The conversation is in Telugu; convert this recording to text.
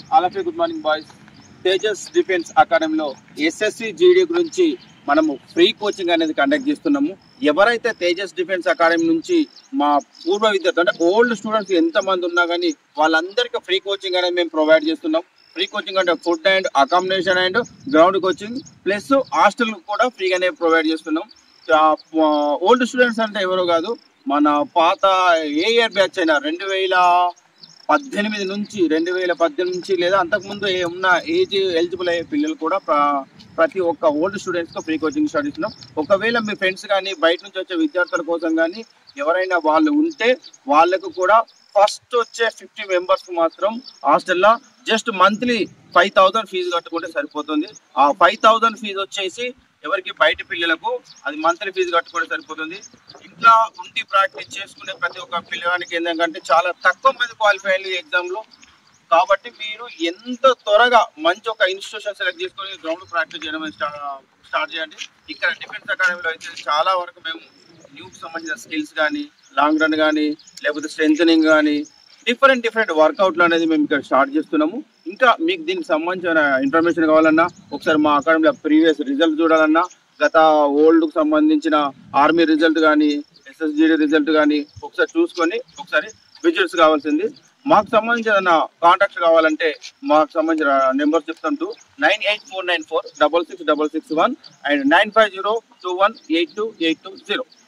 All of you good morning boys. Tejas defence అకాడమీలో ఎస్ఎస్సి జీడీ గురించి మనము ఫ్రీ కోచింగ్ అనేది కండక్ట్ చేస్తున్నాము. ఎవరైతే తేజస్ డిఫెన్స్ అకాడమీ నుంచి మా పూర్వ విద్యార్థులు అంటే ఓల్డ్ స్టూడెంట్స్ ఎంతమంది ఉన్నా కానీ వాళ్ళందరికీ ఫ్రీ కోచింగ్ అనేది మేము ప్రొవైడ్ చేస్తున్నాం. ఫ్రీ కోచింగ్ అంటే food and accommodation and ground coaching plus hostel కూడా ఫ్రీగానే ప్రొవైడ్ చేస్తున్నాం. ఓల్డ్ స్టూడెంట్స్ అంటే ఎవరో కాదు, మన పాత ఏ ఇయర్ బ్యాచ్ అయినా 2018 నుంచి లేదా అంతకుముందు ఉన్న ఏజ్ ఎలిజిబుల్ అయ్యే పిల్లలు కూడా ప్రతి ఒక్క ఓల్డ్ స్టూడెంట్స్కి ఫ్రీ కోచింగ్ స్టార్ట్ ఇస్తున్నాం. ఒకవేళ మీ ఫ్రెండ్స్ కానీ బయట నుంచి వచ్చే విద్యార్థుల కోసం కానీ ఎవరైనా వాళ్ళు ఉంటే వాళ్ళకు కూడా ఫస్ట్ వచ్చే 50 మెంబర్స్ మాత్రం హాస్టల్లో జస్ట్ మంత్లీ 5,000 ఫీజు కట్టుకుంటే సరిపోతుంది. ఆ 5,000 ఫీజు వచ్చేసి ఎవరికి బయట పిల్లలకు అది మంత్లీ ఫీజు కట్టుకుంటే సరిపోతుంది. ఇంట్లో ఉండి ప్రాక్టీస్ చేసుకునే ప్రతి ఒక్క పిల్లవానికి ఏంటంటే చాలా తక్కువ మంది క్వాలిఫై అయ్యి ఎగ్జామ్లో. కాబట్టి మీరు ఎంత త్వరగా మంచి ఒక ఇన్స్టిట్యూషన్ సెలెక్ట్ చేసుకొని గ్రౌండ్ ప్రాక్టీస్ చేయడం స్టార్ట్ చేయండి. ఇక్కడ డిఫెన్స్ అకాడమీలో అయితే చాలా వరకు మేము న్యూకి సంబంధించిన స్కిల్స్ కానీ, లాంగ్ రన్ కానీ, లేకపోతే స్ట్రెంథనింగ్ కానీ డిఫరెంట్ వర్కౌట్లు అనేది మేము ఇక్కడ స్టార్ట్ చేస్తున్నాము. ఇంకా మీకు దీనికి సంబంధించిన ఇన్ఫర్మేషన్ కావాలన్నా ఒకసారి మా అకాడమీలో ప్రీవియస్ రిజల్ట్ చూడాలన్నా, గత ఓల్డ్కి సంబంధించిన ఆర్మీ రిజల్ట్ కానీ, ఎస్ఎస్జిడి రిజల్ట్ కానీ ఒకసారి చూసుకొని ఒకసారి విజిట్స్ కావాల్సింది. మాకు సంబంధించిన కాంటాక్ట్స్ కావాలంటే మాకు సంబంధించిన నెంబర్స్ చెప్తాం. 9849466661 అండ్ 9502182820.